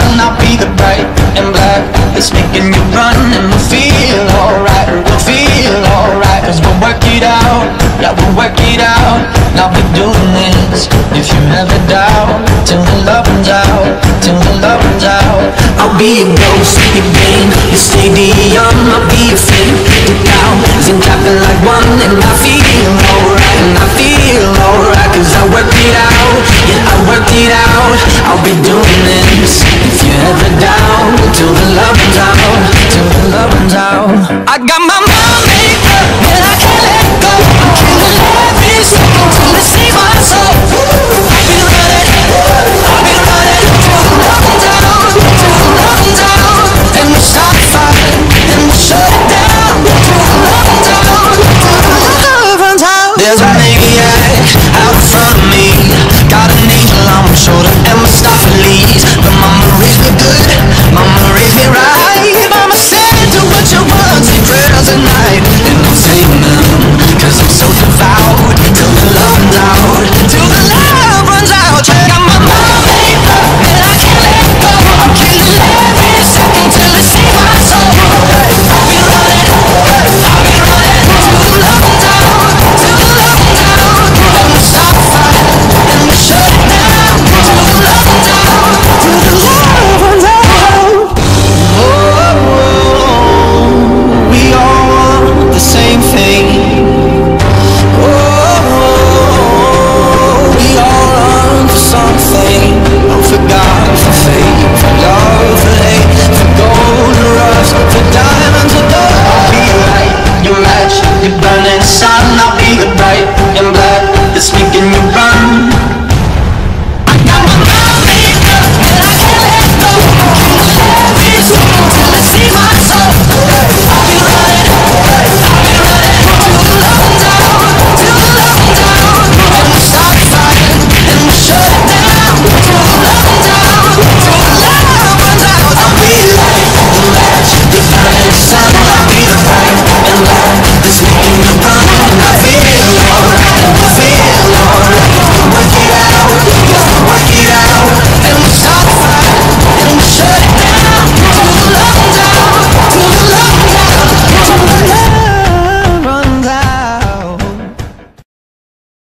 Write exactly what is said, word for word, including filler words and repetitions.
and I'll be the bright and black that's making you run. And we'll feel alright, we'll feel alright, cause we'll work it out, yeah, we'll work it out. And I'll be doing this if you have a doubt, till the love runs out, till the love runs out. I'll be your ghost, your bane, your stadium. I'll be your flame, your cows and clapping like one. And I feel alright, and I feel alright, cause I worked it out, yeah, I worked it out. I'll be doing this if you ever down, till the love runs out, till the love runs out. I got my